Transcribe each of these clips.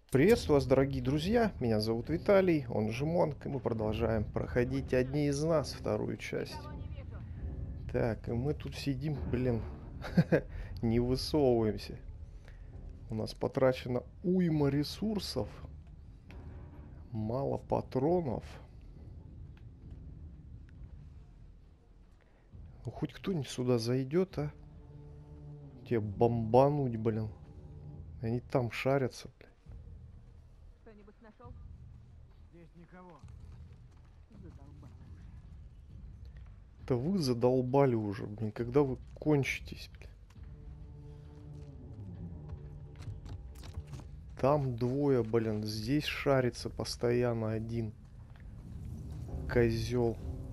Приветствую вас, дорогие друзья. Меня зовут Виталий, он же Монк, и мы продолжаем проходить «Одни из нас», вторую часть. Никого не вижу. Так, и мы тут сидим, блин, не высовываемся. У нас потрачено уйма ресурсов, мало патронов. Ну, хоть кто-нибудь сюда зайдет, а? Тебе бомбануть, блин. Они там шарятся, блин. Кто-нибудь нашел? Здесь никого. Задолбал уже. Да вы задолбали уже, блин, когда вы кончитесь, блин. Там двое, блин, здесь шарится постоянно один козел.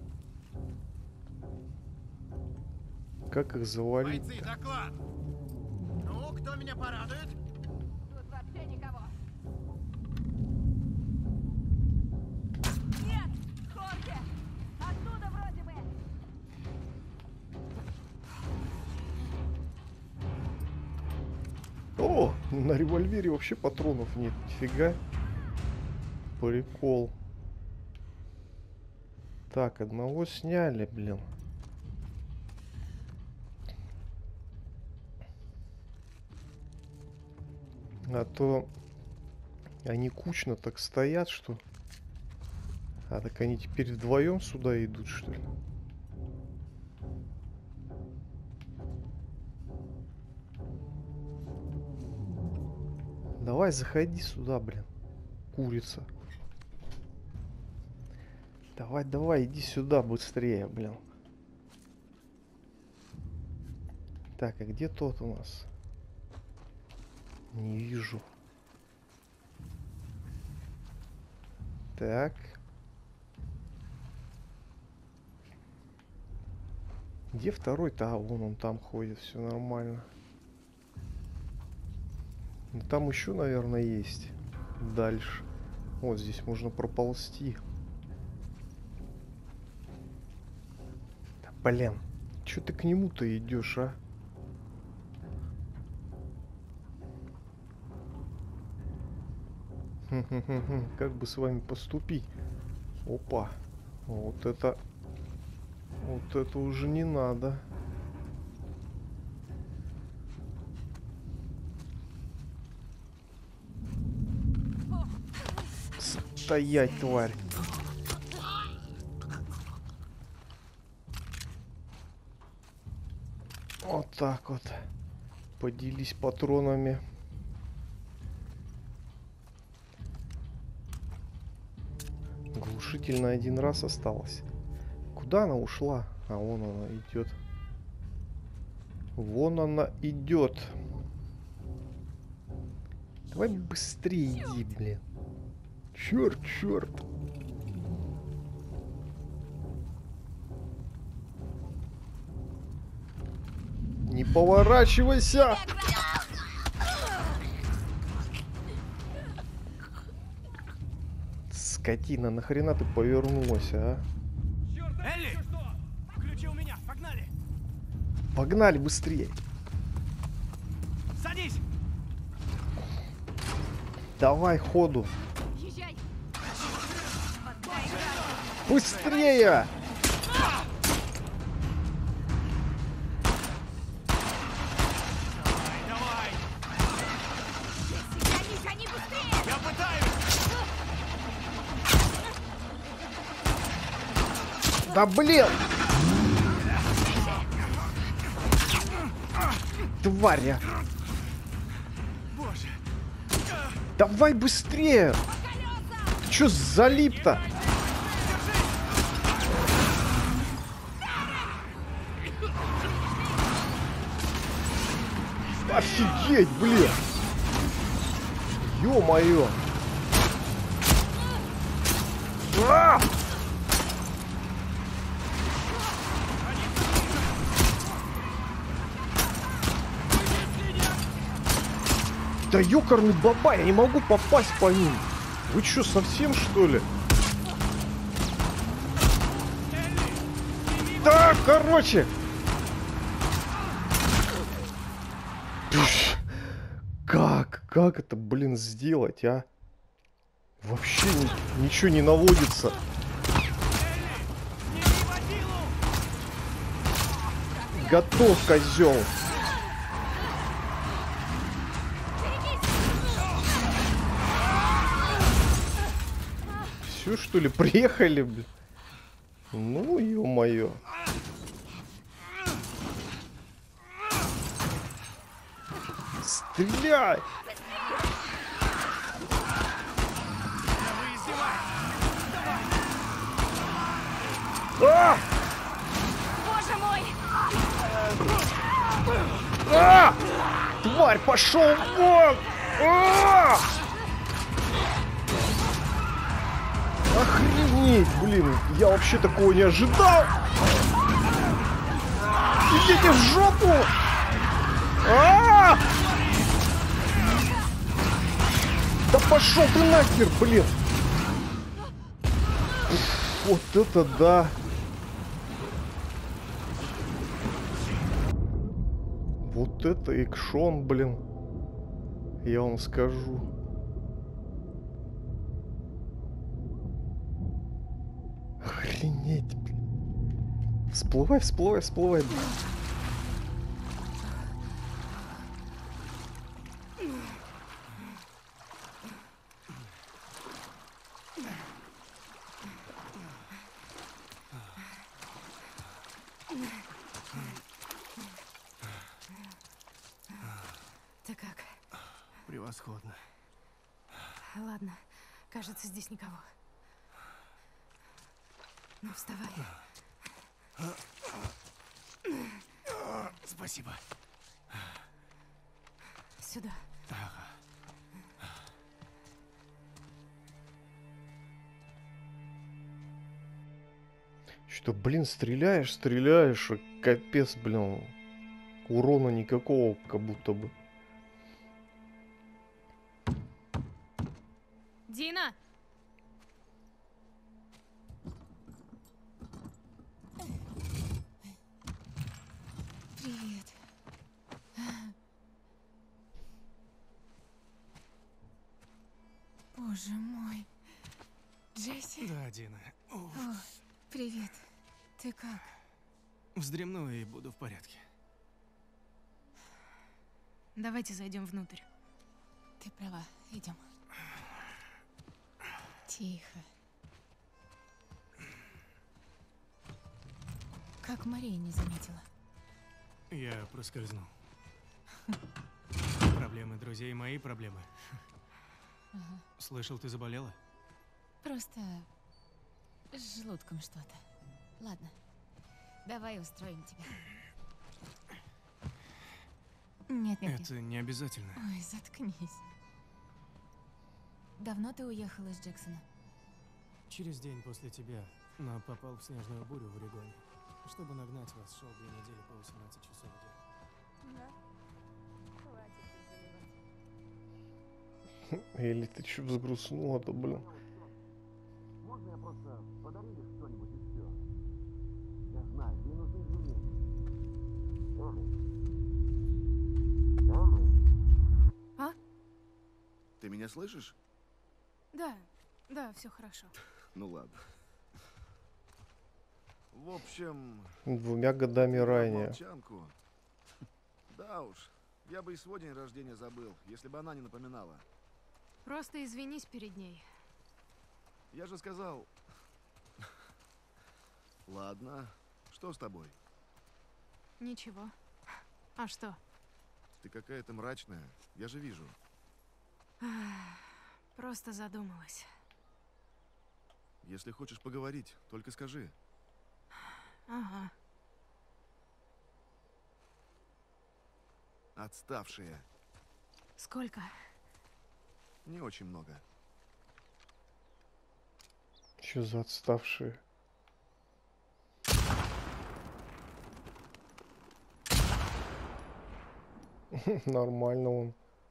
Как их завалить? Бойцы, доклад! Ну, кто меня порадует? Тут вообще никого. Нет! Хорхе! Оттуда вроде бы! О, на револьвере вообще патронов нет, нифига. Прикол. Так, одного сняли, блин. А то они кучно так стоят, что... А так они теперь вдвоем сюда идут, что ли? Давай, заходи сюда, блин. Курица. Давай, давай, иди сюда быстрее, блин. Так, а где тот у нас? Не вижу. Так. Где второй-то? А, вон он там ходит, все нормально. Ну, там еще, наверное, есть. Дальше. Вот здесь можно проползти. Да, блин. Че ты к нему-то идешь, а? Как бы с вами поступить? Опа. Вот это... Вот это уже не надо. Стоять, тварь. Вот так вот. Поделись патронами. Глушитель на один раз осталось. Куда она ушла? А вон она идет. Вон она идет. Давай быстрее иди, блин. Черт, черт. Не поворачивайся! Скотина, нахрена ты повернулась, а? Элли! Ключи у меня, погнали! Погнали быстрее. Садись! Давай ходу. Езжай! Быстрее! Давай, давай! Тянись, они быстрее! Я пытаюсь! Да блин! Тварь! Боже! Давай быстрее! Ты чё залип-то? Офигеть, блин! Ё-моё! А! Да ёкарный бабай, я не могу попасть по ним. Вы чё, совсем что ли? Да, короче. Как Как это, блин, сделать, а? Вообще ничего не наводится. Не бей водилу! Готов, козел. Все, что ли, приехали, блин? Ну, ё-моё. Стреляй! Вы издеваетесь! А! Боже мой! А! Тварь, пошел вон! А! Охренеть, блин! Я вообще такого не ожидал! Идите в жопу! А! Да пошел ты нахер, блин! Вот это да! Вот это экшон, блин. Я вам скажу. Охренеть, блин. Всплывай, всплывай, всплывай, блин. Ты как? Превосходно. Ладно, кажется, здесь никого. Ну, вставай. Спасибо. Сюда. Что, блин, стреляешь, стреляешь, а капец, блин. Урона никакого, как будто бы. Дина! Привет. Боже мой. Джесси? Да, Дина. Уф. О, привет. Ты как? Вздремну и буду в порядке. Давайте зайдем внутрь. Ты права. Идем. Тихо. Как Мария не заметила? Я проскользнул. Проблемы друзей мои проблемы. Ага. Слышал, ты заболела? Просто с желудком что-то. Ладно, давай устроим тебя. Нет, нет, нет. Это не обязательно. Ой, заткнись. Давно ты уехал из Джексона? Через день после тебя, но попал в снежную бурю в Орегоне. Чтобы нагнать вас, шел 2 недели по 18 часов в день. Или ты что взгрустнула-то, блин? Можно я просто подарю ей что-нибудь и все? Я знаю, ей нужны извинения. Элли? А? Ты меня слышишь? Да, все хорошо. Ну ладно. В общем... 2 годами ранее. Молчанку. Да уж, я бы и свой день рождения забыл, если бы она не напоминала. Просто извинись перед ней. Я же сказал... Ладно, что с тобой? Ничего. А что? Ты какая-то мрачная, я же вижу. Просто задумалась. Если хочешь поговорить, только скажи. Ага. Отставшие. Сколько? Не очень много. Что за отставшие? Нормально он.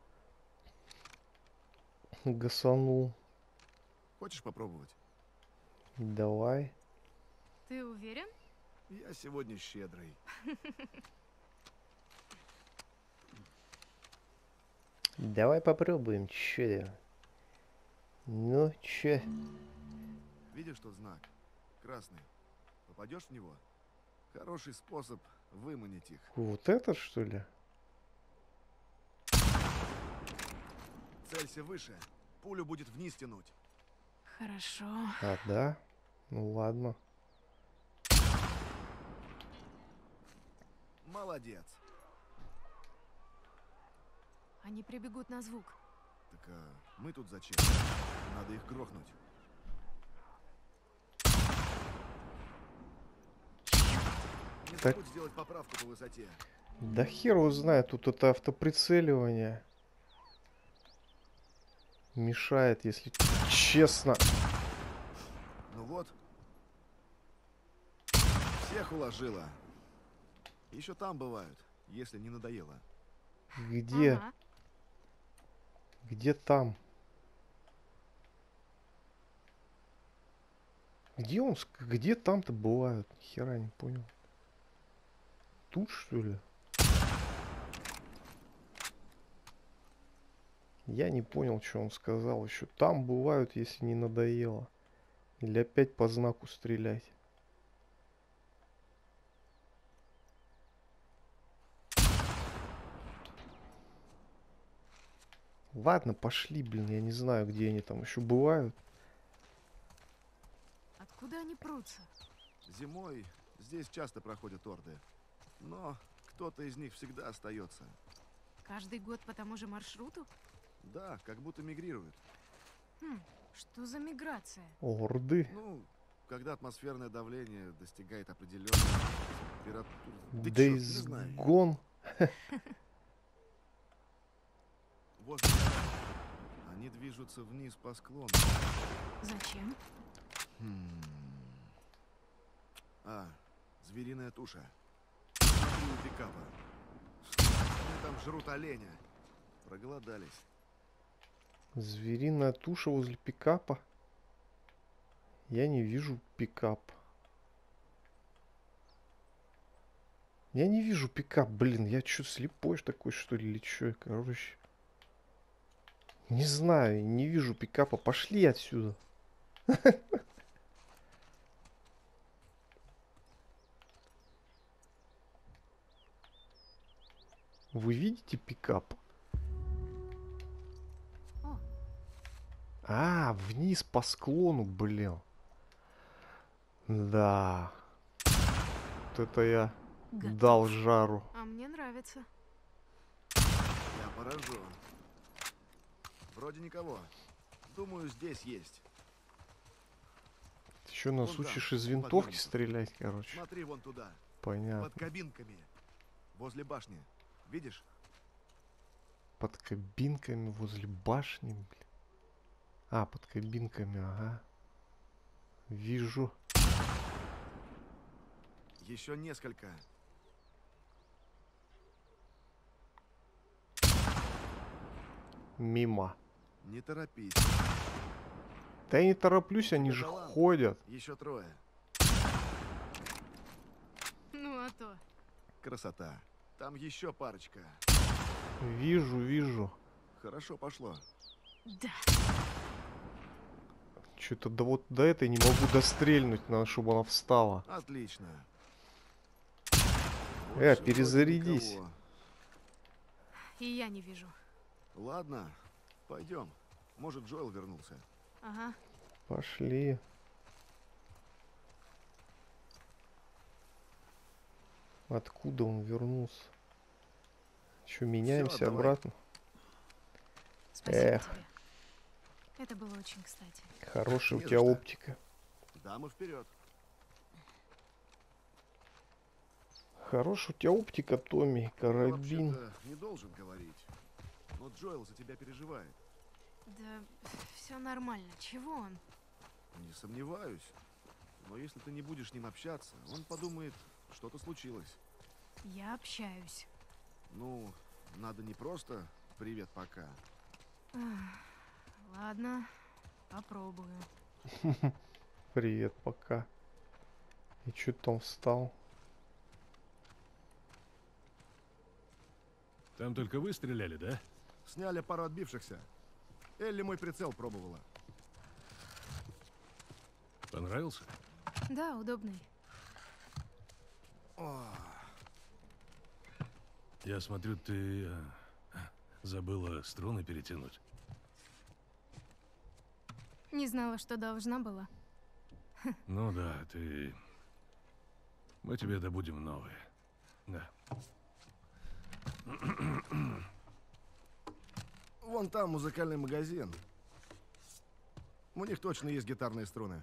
Гасанул. Хочешь попробовать? Давай. Ты уверен? Я сегодня щедрый. Давай попробуем, чё. Ну, чё? Видишь тот знак? Красный. Попадешь в него? Хороший способ выманить их. Вот этот, что ли? Целься выше. Пулю будет вниз тянуть. Хорошо. А, да? Ну ладно. Молодец. Они прибегут на звук. Так мы тут зачем? Надо их грохнуть. Не Так. забудь сделать поправку по высоте. Да хер его знает, тут это автоприцеливание. Мешает, если честно. Ну вот. Всех уложила. Еще там бывают, если не надоело. Где? Ага. Где там? Где он? Где там-то бывают? Ни хера не понял. Тут, что ли? Я не понял, что он сказал. Еще там бывают, если не надоело. Или опять по знаку стрелять. Ладно, пошли, блин, я не знаю, где они там еще бывают. Откуда они прутся? Зимой здесь часто проходят орды. Но кто-то из них всегда остается. Каждый год по тому же маршруту? Да, как будто мигрируют. Что за миграция? Орды. Ну, когда атмосферное давление достигает определенной температуры. Ты чё, не Days знаешь? Gone. Возле они движутся вниз по склону. Зачем? Звериная туша. Смотри у пикапа. Они там жрут оленя. Проголодались. Звериная туша возле пикапа. Я не вижу пикап. Я не вижу пикап, блин. Я что, слепой такой, что ли, или что? Короче. Не знаю, не вижу пикапа. Пошли отсюда. Вы видите пикап? О. А, вниз по склону, блин. Да. Вот это я Готов. дал жару. А мне нравится. Я поражен. Вроде никого. Думаю, здесь есть. Ты что, нас Вон там, учишь из под винтовки домиком. стрелять, короче? Смотри вон туда. Понятно. Под кабинками. Возле башни. Видишь? Под кабинками возле башни, блин. А, под кабинками, ага. Вижу. Еще несколько. Мимо. Не торопись. Да я не тороплюсь, они тебя же талант. ходят. Еще трое. Ну а то. Красота. Там еще парочка. Вижу, вижу. Хорошо пошло. Да. Что-то да вот до этой не могу дострельнуть, надо, чтобы она встала. Отлично. Больше вроде перезарядись. никого. И я не вижу. Ладно, пойдем. Может, Джоэл вернулся. Ага. Пошли. Откуда он вернулся? Что, меняемся давай. обратно? Спасибо Эх. тебе. Это было очень кстати. Хорошая у Не за тебя что. оптика. Дамы вперед. Хорошая у тебя оптика, Томми. Я Карабин. вообще-то не должен говорить. Но Джоэл за тебя переживает. Да, все нормально. Чего он? Не сомневаюсь. Но если ты не будешь с ним общаться, он подумает, что-то случилось. Я общаюсь. Ну, надо не просто «привет, пока». Ладно, попробую. Привет, пока. И что там встал? Там только вы стреляли, да? Сняли пару отбившихся. Элли мой прицел пробовала. Понравился? Да, удобный. Я смотрю, ты забыла струны перетянуть. Не знала, что должна была. Ну да, ты... Мы тебе добудем новые. Да. Вон там музыкальный магазин. У них точно есть гитарные струны.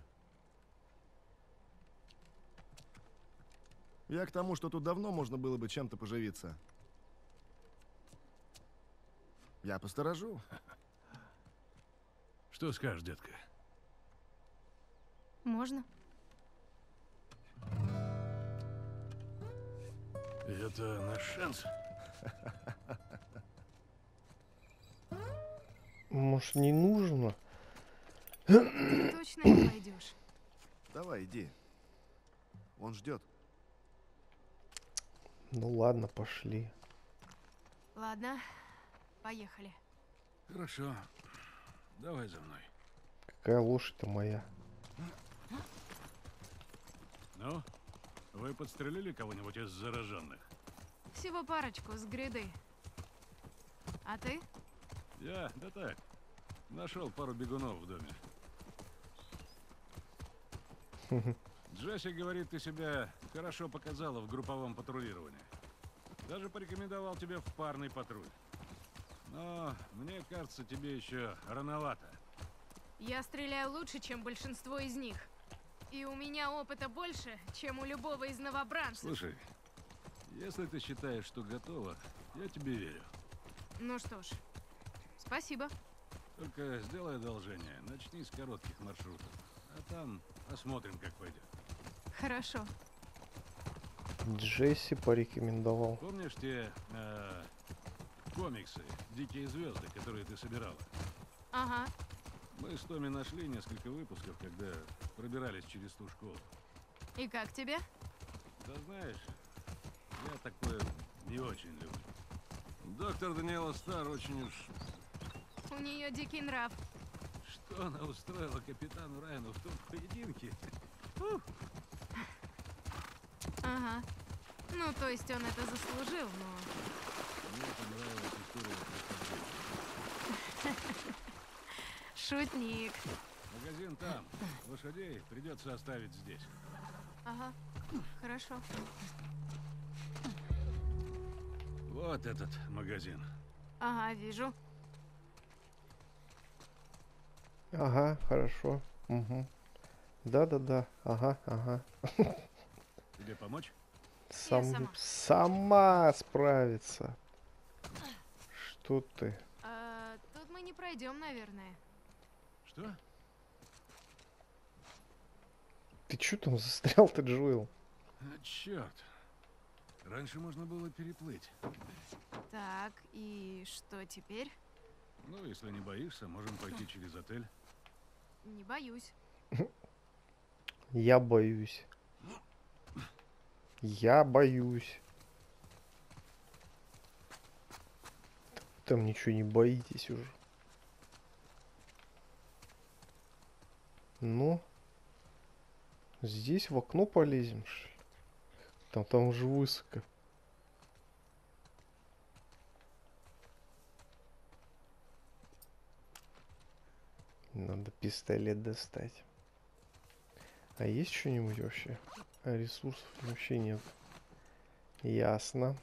Я к тому, что тут давно можно было бы чем-то поживиться. Я посторожу. Что скажешь, детка? Можно? Это наш шанс. Может, не нужно? Ты точно не пойдешь? Давай, иди. Он ждет. Ну ладно, пошли. Ладно, поехали. Хорошо. Давай за мной. Какая лошадь-то моя? Ну, вы подстрелили кого-нибудь из зараженных? Всего парочку с гряды. А ты? Я? Да так. Нашел пару бегунов в доме. Джесси говорит, ты себя хорошо показала в групповом патрулировании. Даже порекомендовал тебя в парный патруль. Но мне кажется, тебе еще рановато. Я стреляю лучше, чем большинство из них. И у меня опыта больше, чем у любого из новобранцев. Слушай, если ты считаешь, что готова, я тебе верю. Ну что ж, спасибо. Только сделай одолжение, начни с коротких маршрутов. А там посмотрим, как пойдет. Хорошо. Джесси порекомендовал. Помнишь те комиксы «Дикие звезды», которые ты собирала? Ага. Мы с Томми нашли несколько выпусков, когда пробирались через ту школу. И как тебе? Да знаешь, я такое не очень люблю. Доктор Даниэла Стар очень уж... У нее дикий нрав. Что она устроила капитану Райану в том поединке? Ага. Ну, то есть он это заслужил, но... Мне понравилась история про Фабрича. Шутник. Магазин там. Лошадей придется оставить здесь. Ага. Хорошо. Вот этот магазин. Ага, вижу. Ага, хорошо. Угу. Да-да-да. Ага, ага. Тебе помочь? Сама справится. Что ты? Тут мы не пройдем, наверное. Что? Ты чё там застрял-то, Джоэл? Черт. Раньше можно было переплыть. Так, и что теперь? Ну, если не боишься, можем пойти через отель. Не боюсь. Я боюсь. Я боюсь. Там ничего не боитесь уже. Ну, здесь в окно полезем, что ли? Там уже высоко. Надо пистолет достать. А есть что-нибудь вообще? А ресурсов вообще нет. Ясно.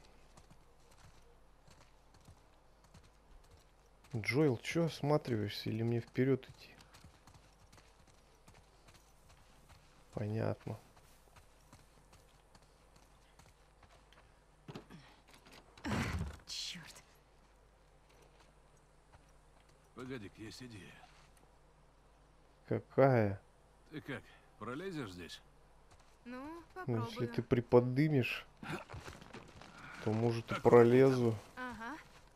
Джоэл, чё осматриваешься или мне вперед идти? Понятно. Черт. Погоди-ка, есть идея. Какая? Ты как, пролезешь здесь? Ну, Ну, попробую. если ты приподымешь, то может и пролезу. Ага.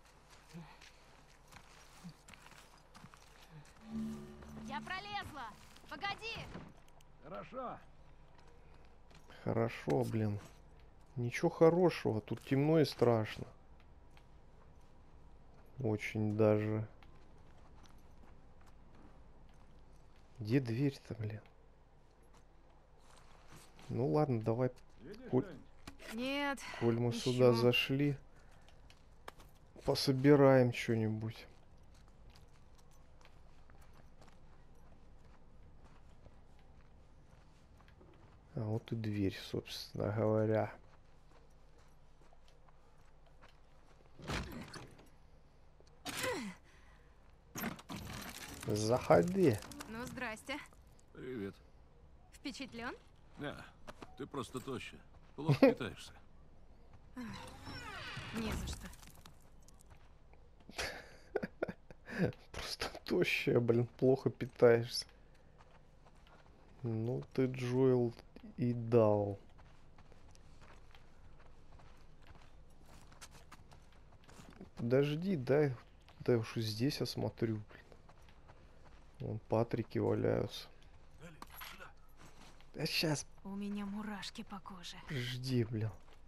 Я пролезла! Погоди! Хорошо. Хорошо, блин. Ничего хорошего, тут темно и страшно. Очень даже. Где дверь-то, блин? Ну ладно, давай, Видишь Коль, что-нибудь? Нет. коль мы Ищу. сюда зашли, пособираем что-нибудь. А вот и дверь, собственно говоря. Заходи. Ну, здрасте. Привет. Впечатлен? Не, ты просто тощая. Плохо питаешься. Не за что. Просто тощая, блин, плохо питаешься. Ну ты, Джоэл, и дал. Подожди, дай уж и здесь осмотрю, блин. Вон Патрики валяются. Да сейчас, У меня мурашки по коже. жди, блин.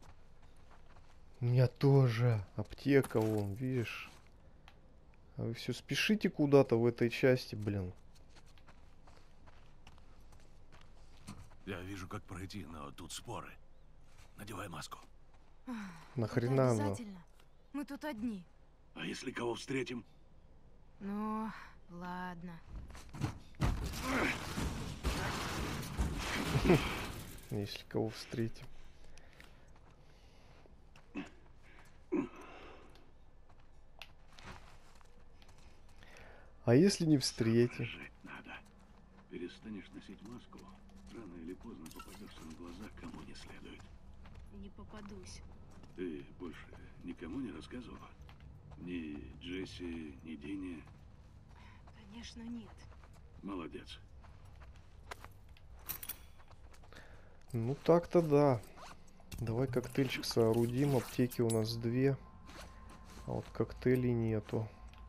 У меня тоже аптека, вон, видишь? А вы все спешите куда-то в этой части, блин. Я вижу, как пройти, но тут споры. Надевай маску. Нахрена Это она? обязательно. Мы тут одни. А если кого встретим? Ну, ладно. Если кого встретим. А если не встретим? Жить надо. Перестанешь носить маску, рано или поздно попадешься на глаза кому не следует. Не попадусь. Ты больше никому не рассказывала? Ни Джесси, ни Дине? Конечно, нет. Молодец. Ну так-то да. Давай коктейльчик соорудим. Аптеки у нас 2. А вот коктейлей нету.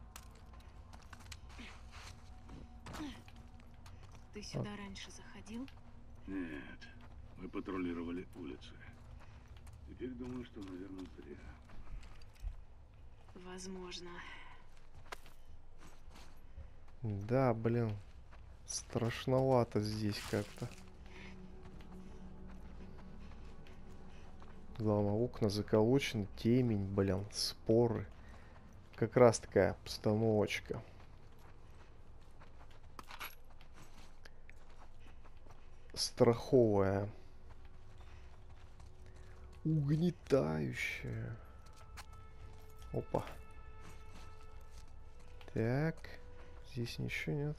Ты сюда раньше заходил? Нет, мы патрулировали улицы. Теперь думаю, что, наверное, зря. Возможно. Да, блин. Страшновато здесь как-то. Главное, окна заколочены, темень, блин, споры. Как раз такая обстановочка. Страховая. Угнетающая. Опа. Так. Здесь ничего нет.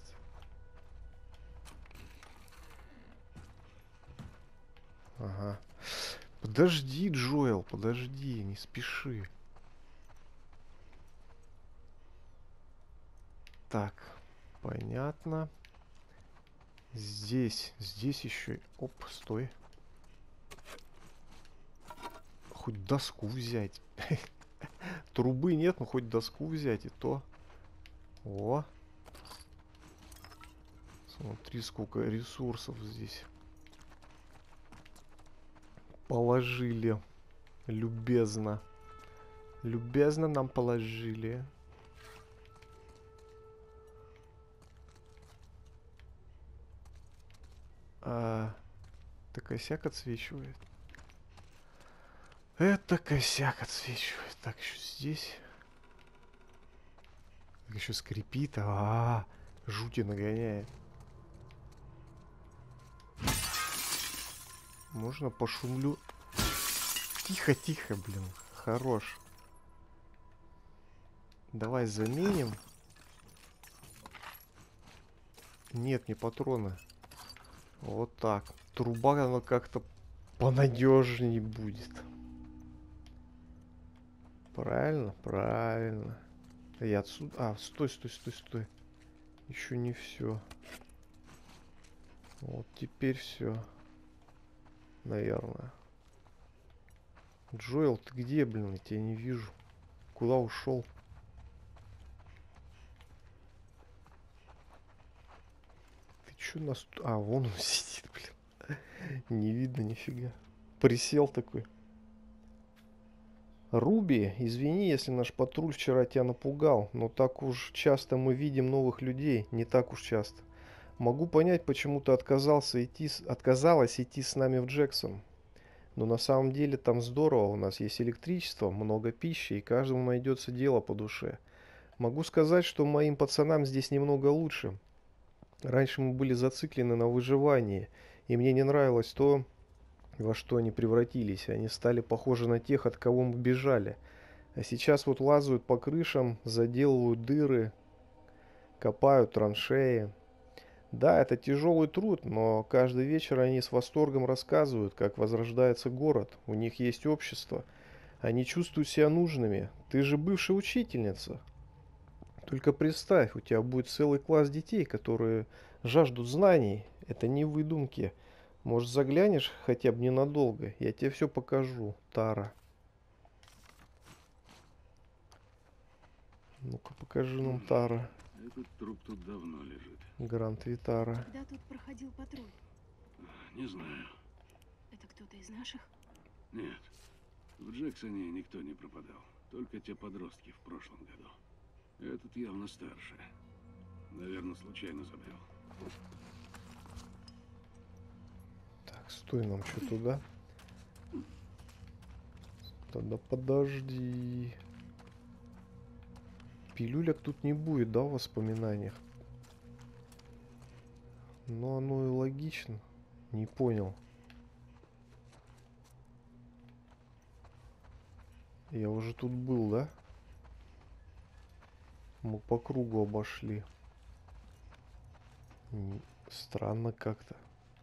Ага. Подожди, Джоэл, подожди, не спеши. Так, понятно. Здесь еще... Оп, стой. Хоть доску взять. Трубы нет, но хоть доску взять, и то. О. Смотри, сколько ресурсов здесь положили. Любезно. Любезно нам положили. Это косяк отсвечивает. Это косяк отсвечивает. Так, еще здесь. Так, еще скрипит. Жути нагоняет. Можно пошумлю. Тихо, тихо, блин. Хорош. Давай заменим. Нет, не патроны. Вот так. Труба, она как-то понадежнее будет. Правильно? Правильно. Я отсюда... стой, стой, стой, стой. Еще не все. Вот теперь все. Наверное. Джоэл, ты где, блин? Я тебя не вижу. Куда ушел? Ты че нас... вон он сидит, блин. Не видно нифига. Присел такой. Руби, извини, если наш патруль вчера тебя напугал, но так уж часто мы видим новых людей, не так уж часто. Могу понять, почему ты отказалась идти с нами в Джексон. Но на самом деле там здорово, у нас есть электричество, много пищи, и каждому найдется дело по душе. Могу сказать, что моим пацанам здесь немного лучше. Раньше мы были зациклены на выживании, и мне не нравилось то, во что они превратились. Они стали похожи на тех, от кого мы бежали. А сейчас вот лазают по крышам, заделывают дыры, копают траншеи. Да, это тяжелый труд, но каждый вечер они с восторгом рассказывают, как возрождается город. У них есть общество. Они чувствуют себя нужными. Ты же бывшая учительница. Только представь, у тебя будет целый класс детей, которые жаждут знаний. Это не выдумки. Может, заглянешь хотя бы ненадолго? Я тебе все покажу, Тара. Ну-ка, покажи нам, Тара. Этот труп тут давно лежит. Гранд Витара. Когда тут проходил патруль? Не знаю. Это кто-то из наших? Нет. В Джексоне никто не пропадал. Только те подростки в прошлом году. Этот явно старше. Наверное, случайно забрел. Так, стой, нам что туда? Тогда подожди. Пилюлек тут не будет, да, в воспоминаниях? Но оно и логично. Не понял. Я уже тут был, да? Мы по кругу обошли. Странно как-то.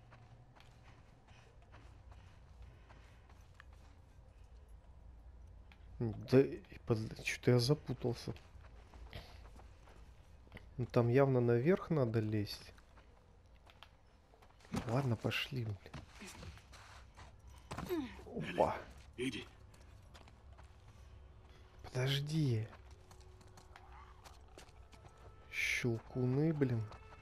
Да, что-то я запутался. Ну, там явно наверх надо лезть. Ладно, пошли. Опа. Иди. Подожди. Щелкуны, блин.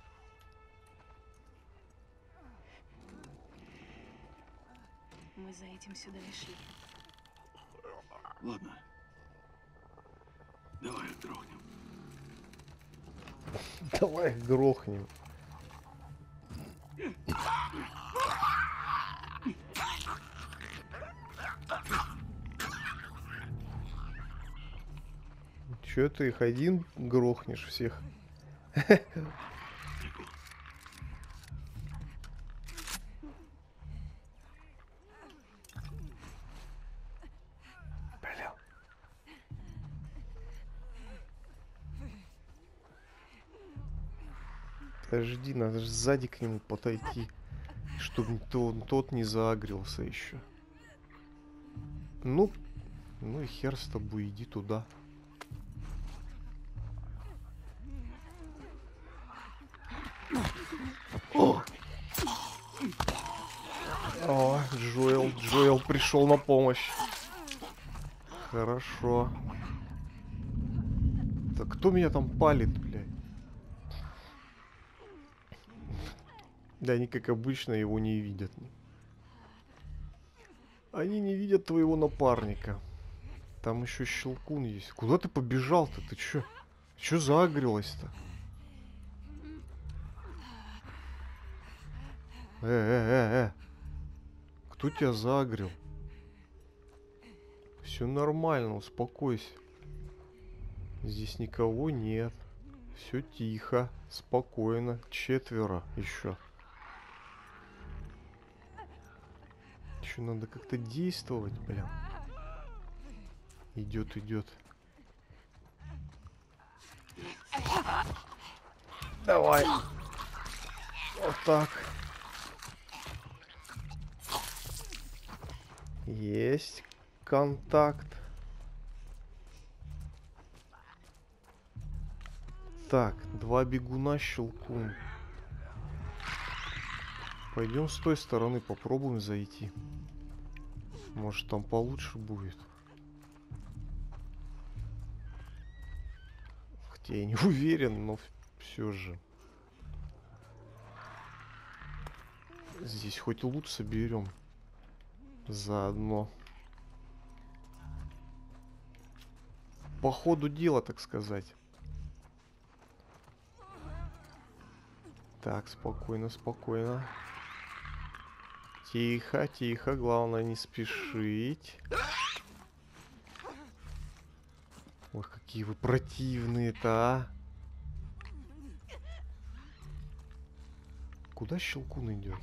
Мы за этим сюда и шли. Ладно. Давай их грохнем. Давай их грохнем. Чё ты их один грохнешь всех? Бля. Подожди, надо же сзади к нему подойти, чтобы тот не заагрился еще. Ну и хер с тобой, иди туда. О, Джоэл пришел на помощь. Хорошо. Так кто меня там палит, блядь? Да, они, как обычно, его не видят. Они не видят твоего напарника. Там еще щелкун есть. Куда ты побежал-то? Ты чё? Чё заагрилась-то? Кто тебя заагрил? Все нормально, успокойся. Здесь никого нет. Все тихо, спокойно. 4 еще. Еще надо как-то действовать, блин. Идет. Давай. Вот так. Есть контакт. Так, 2 бегуна, щелкун. Пойдем с той стороны, попробуем зайти. Может, там получше будет. Хотя я не уверен, но все же. Здесь хоть лут соберем. Заодно. по ходу дела, так сказать. Так, спокойно, спокойно. Тихо, тихо. Главное не спешить. Ой, какие вы противные-то, а. Куда Щелкун идет?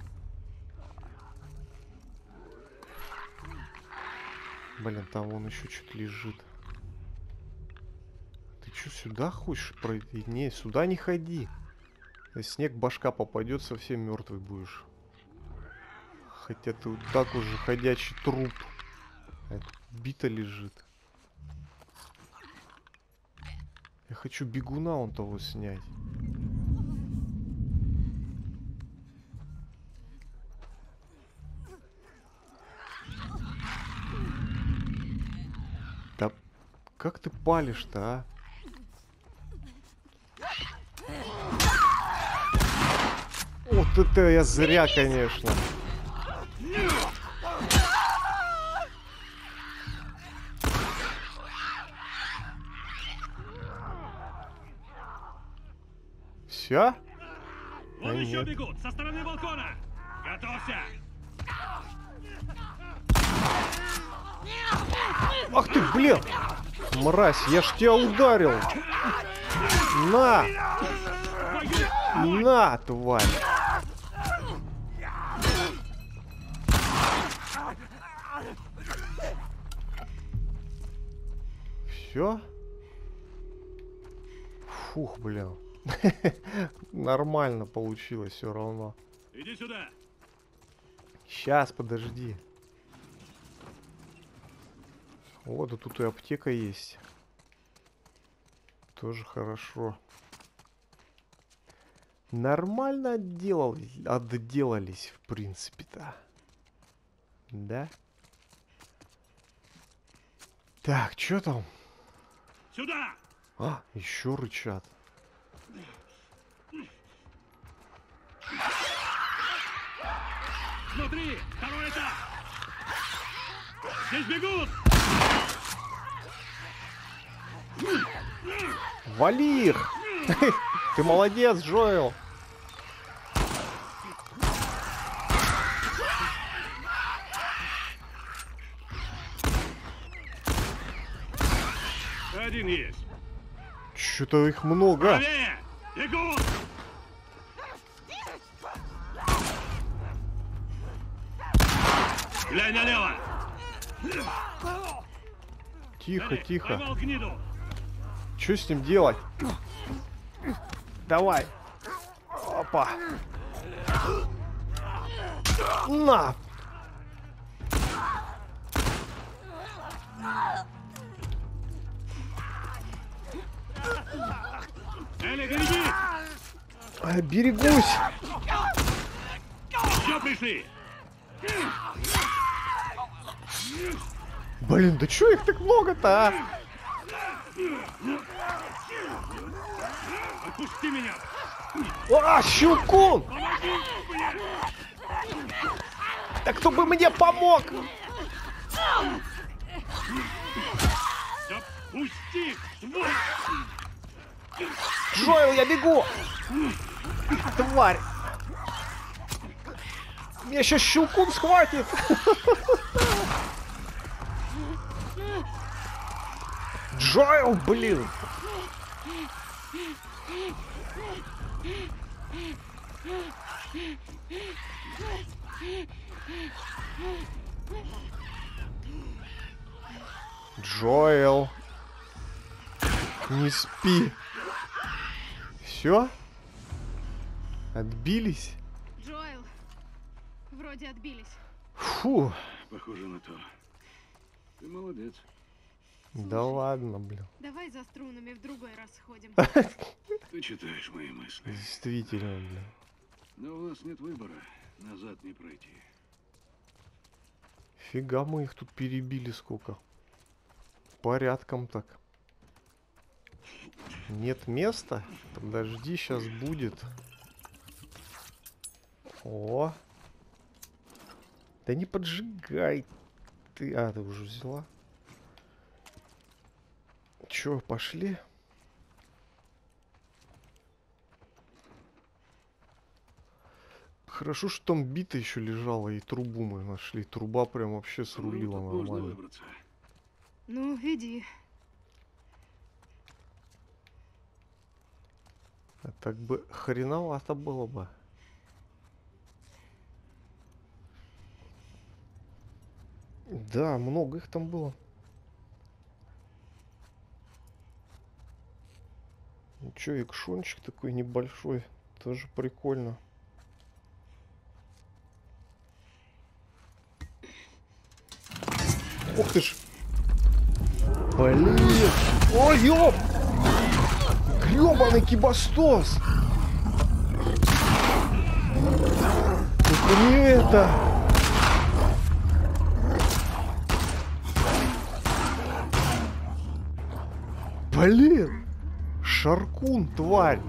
Блин, там вон еще что-то лежит. Ты что, сюда хочешь пройти? Не, сюда не ходи. Если снег башка попадет, совсем мертвый будешь. Хотя ты вот так уже ходячий труп. Это бита лежит. Я хочу бегуна он того снять. Да как ты палишь-то, а? Вот это я зря, конечно. Все? Вон еще бегут со стороны балкона. Готовься. Ах ты, блин! Мразь, я ж тебя ударил! На! На, тварь! Все? Фух, блин. Нормально получилось все равно. Иди сюда. Сейчас, подожди. Вот, и тут и аптека есть. Тоже хорошо. Нормально отделались, в принципе-то. Да? Так, что там? Сюда. А, еще рычат. Смотри, второй этаж. Здесь бегут. Вали их! Ты молодец, Джоэл! Один есть. Что-то их много. Правее! Бегут! Глянь налево! Тихо, Смотри, тихо. поймал гниду. Что с ним делать? Давай. Опа. На! Элли, береги! Берегусь! Все пришли! Блин, да чё их так много-то, а? Отпусти меня! А, Щелкун! Да кто бы мне помог? Да пусти! Сволочь! Джоэл, я бегу! Тварь! Меня сейчас Щелкун схватит! Джоэл, блин! Джоэл! Не спи! Все? Отбились? Джоэл, вроде отбились. Фу! Похоже на то. Ты молодец. Да ладно, блин. Давай за струнами в другой раз сходим. Ты читаешь мои мысли. Действительно, блин. Но у нас нет выбора. Назад не пройти. Фига мы их тут перебили сколько. Порядком так. Нет места? Подожди, сейчас будет. О! Да не поджигай ты. А, ты уже взяла? чё, пошли? Хорошо, что там бита еще лежала, и трубу мы нашли. Труба прям вообще срулила Можно нормально. выбраться. Ну, веди. А так бы хреновато было бы. Да, много их там было. Ну чё, экшончик такой небольшой. Тоже прикольно. Ух ты ж. Блин. Ой, ёп! Грёбаный кибастос! Только не это! Блин! Шаркун, тварь!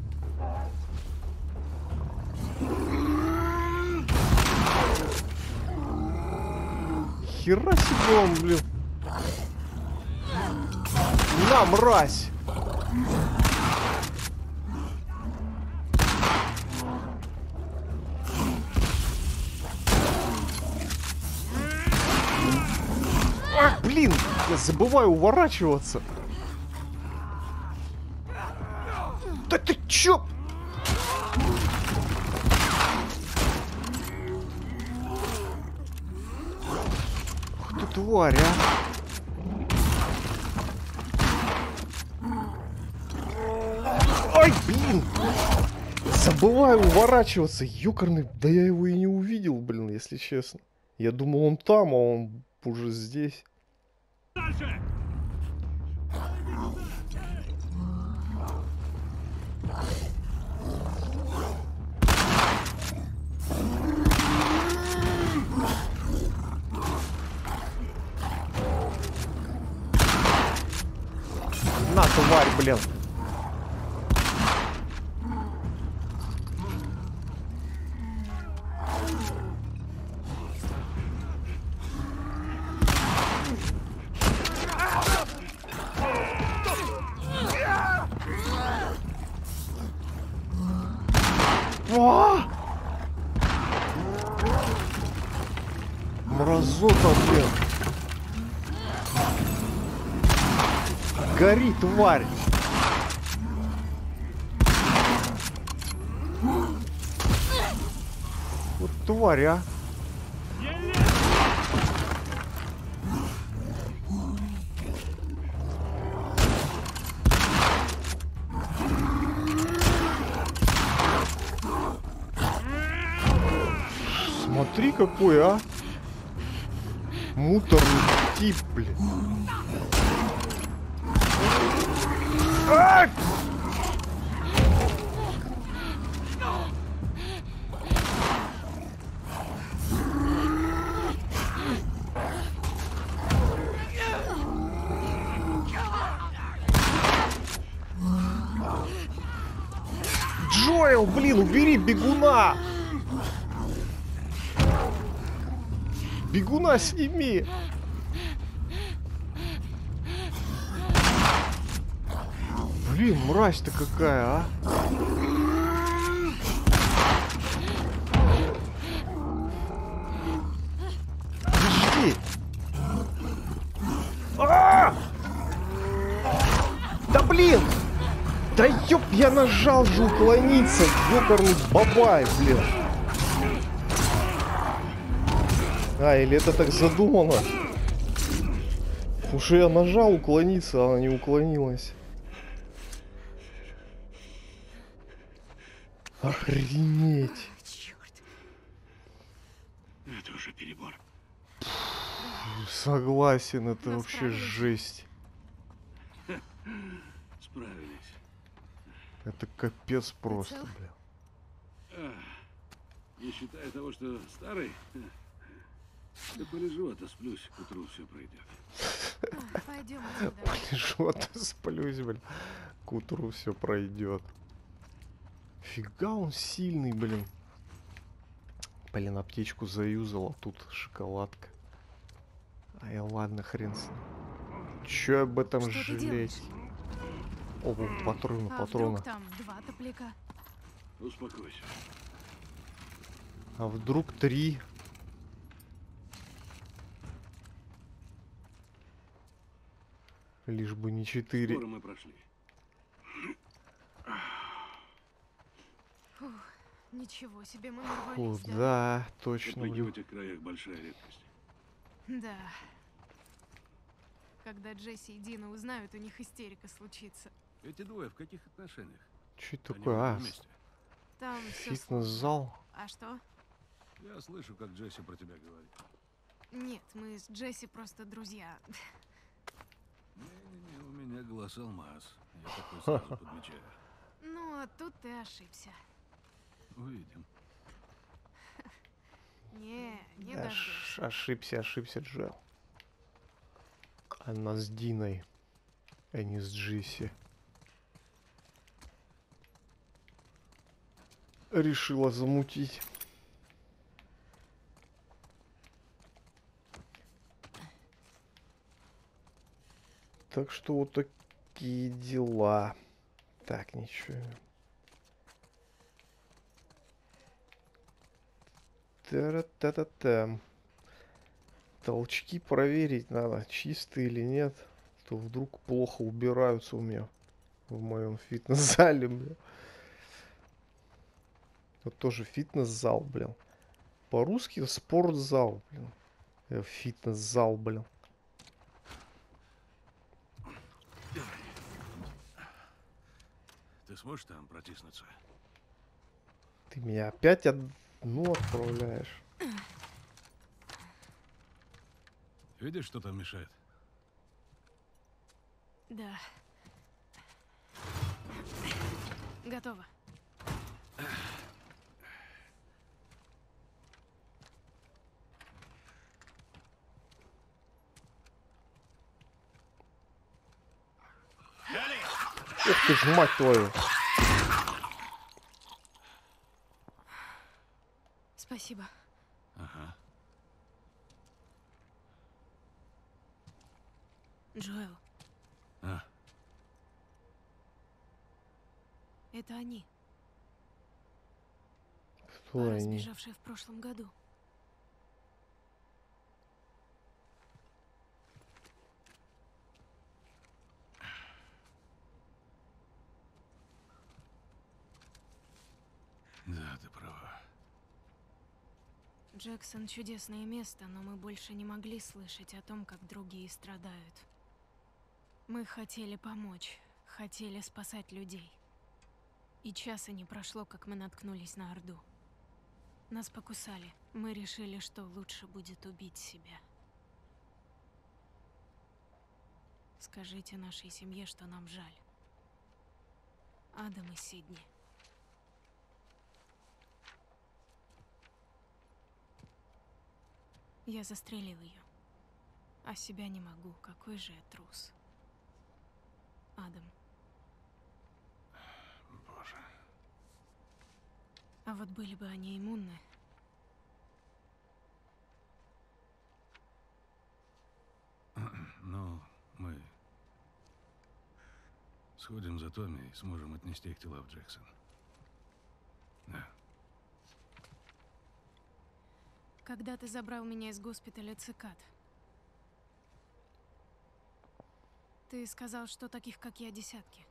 Хера себе он, блин! На, мразь! Ах, блин! Я забываю уворачиваться! Да ты чё? Ах ты тварь, а! Ай, блин! Забываю уворачиваться, ёкарный. Да я его и не увидел, блин, если честно. Я думал, он там, а он уже здесь. Дальше! На, тварь, блин. А! Мразота, блин. Гори, тварь. Вот тварь, а. Смотри какой, а. Муторный тип, блин. А! Джоэл, блин, убери бегуна! Бегуна сними! Блин, мразь-то какая, а! Подожди! А! Да блин! Да ёп, я нажал же уклониться! Ёкарный бабай, блин! А, или это так задумано? Уже я нажал уклониться, а она не уклонилась. Охренеть. Черт. Это уже перебор. Согласен, это Ну, вообще справились. жесть. Справились. Это капец просто, цел? бля. Не считая того, что старый, да полежу, отосплюсь, к утру все пройдет. Пойдем отсюда. Лежу, отосплюсь, бля. К утру все пройдет. Фига он сильный, блин. Блин, аптечку заюзал, а тут шоколадка. Ай, ладно, хрен с ним. Чё об этом Что ты жалеть? О, патроны, А патроны. вдруг там 2 топляка? Успокойся. А вдруг 3? Лишь бы не 4. Скоро мы прошли. Фух, ничего себе, мы О, нарвались, да? да, точно. Тупики в Блин. этих краях большая редкость. Да. Когда Джесси и Дина узнают, у них истерика случится. Эти двое в каких отношениях? Чё это Они такое? были А, вместе. Там все фитнес-зал. А что? Я слышу, как Джесси про тебя говорит. Нет, мы с Джесси просто друзья. Не-не-не, у меня глаз алмаз. Я такой сразу подмечаю. Ну, а тут ты ошибся. Увидим. Не Да, дождешься. ошибся, Джоэл. Она с Диной, а не с Джесси. Решила замутить. Так что вот такие дела. Так, ничего. Та-ра-та-та-та. Толчки проверить надо, чистые или нет. То вдруг плохо убираются у меня в моем фитнес-зале, блин. Вот тоже фитнес-зал, блин. По-русски спортзал, блин. Фитнес-зал, блин. Ты сможешь там протиснуться? Ты меня опять одну отправляешь. Видишь, что там мешает? Да. Готово. Ух ты ж, мать твою. Спасибо. Ага. Джоэл, А, это они. Кто Пара, они? сбежавшая в прошлом году. да, ты права. Джексон — чудесное место, но мы больше не могли слышать о том, как другие страдают. Мы хотели помочь, хотели спасать людей. И часа не прошло, как мы наткнулись на Орду. Нас покусали. Мы решили, что лучше будет убить себя. Скажите нашей семье, что нам жаль. Адам и Сидни. Я застрелил ее. А себя не могу. Какой же я трус. Адам. Боже. А вот были бы они иммунны. Ну, мы сходим за Томми и сможем отнести их тела в Джексон. Да. Когда ты забрал меня из госпиталя Цикад, ты сказал, что таких, как я, десятки.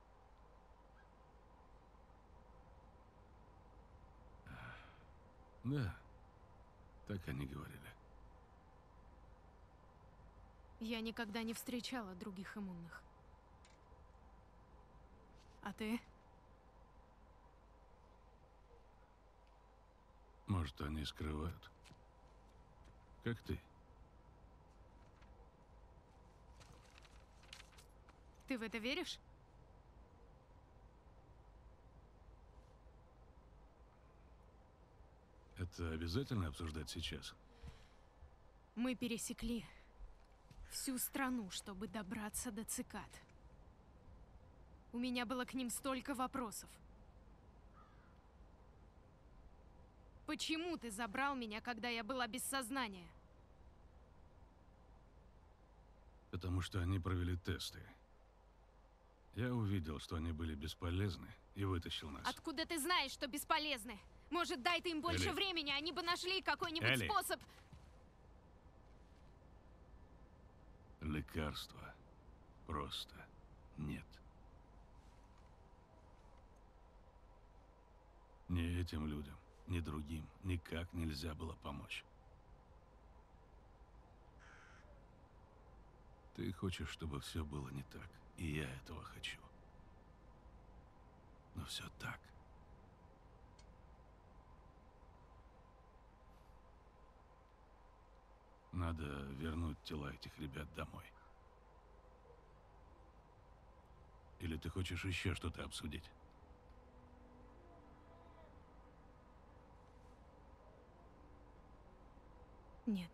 Да, так они говорили. Я никогда не встречала других иммунных. А ты? Может, они скрывают? Как ты? Ты в это веришь? Это обязательно обсуждать сейчас? Мы пересекли всю страну, чтобы добраться до Цикад. У меня было к ним столько вопросов. Почему ты забрал меня, когда я была без сознания? Потому что они провели тесты. Я увидел, что они были бесполезны, и вытащил нас. Откуда ты знаешь, что бесполезны? Может, дай ты им больше Элли. времени, они бы нашли какой-нибудь Элли. способ... Лекарства просто нет. Ни этим людям, ни другим никак нельзя было помочь. Ты хочешь, чтобы все было не так, и я этого хочу. Но все так. Надо вернуть тела этих ребят домой. Или ты хочешь еще что-то обсудить? Нет.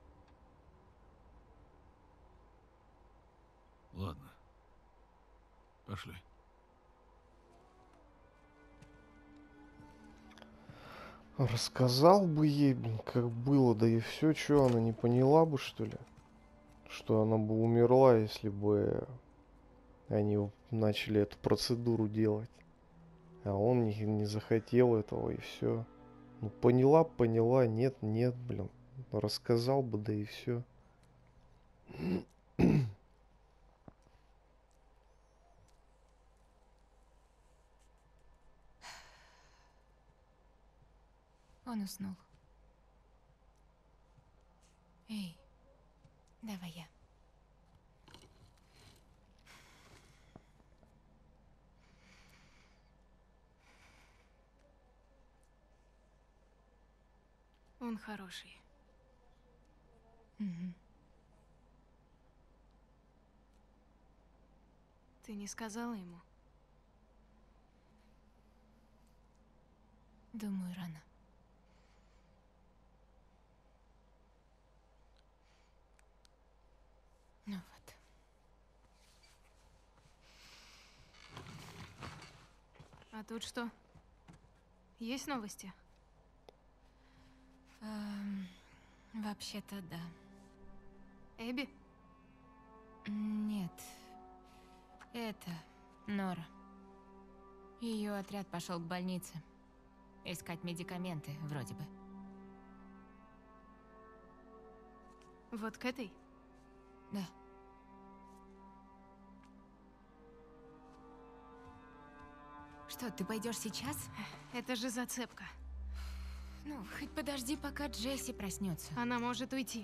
Ладно. Пошли. Рассказал бы ей, блин, как было, да и все, что она не поняла бы, что ли? Что она бы умерла, если бы они начали эту процедуру делать. А он не захотел этого, и все. Ну, поняла, поняла, нет, нет, блин. Рассказал бы, да и все. Он уснул. Эй, давай я. Он хороший. Мгм. Ты не сказала ему? Думаю, рано. Ну вот. А тут что? Есть новости? Вообще-то да. Эбби? Нет. Это Нора. Ее отряд пошел к больнице. Искать медикаменты, вроде бы. Вот к этой? Да. Что, ты пойдешь сейчас? Это же зацепка. Ну, хоть подожди, пока Джесси проснется. Она может уйти.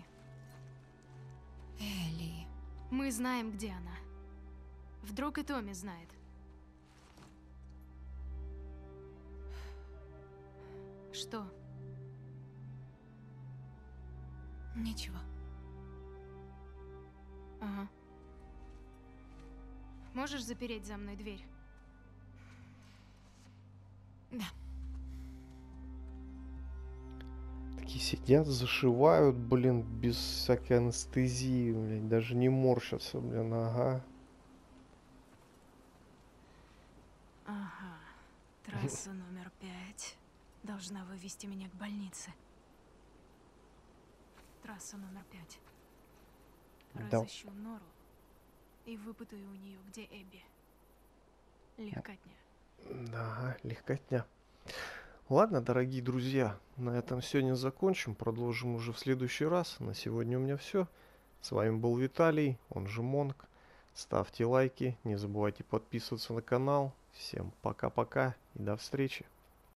Элли. Мы знаем, где она. Вдруг и Томми знает. Что? Ничего. Ага. Можешь запереть за мной дверь? Да. Такие сидят, зашивают, блин, без всякой анестезии, блин, даже не морщатся, блин, ага. Ага. Трасса номер 5 должна вывести меня к больнице. Трасса номер 5. Да. Разыщу Нору и выпытаю у нее, где Эбби. Легкотня. Да, легкотня. Ладно, дорогие друзья, на этом сегодня закончим. Продолжим уже в следующий раз. На сегодня у меня все. С вами был Виталий, он же Монк. Ставьте лайки, не забывайте подписываться на канал. Всем пока-пока и до встречи.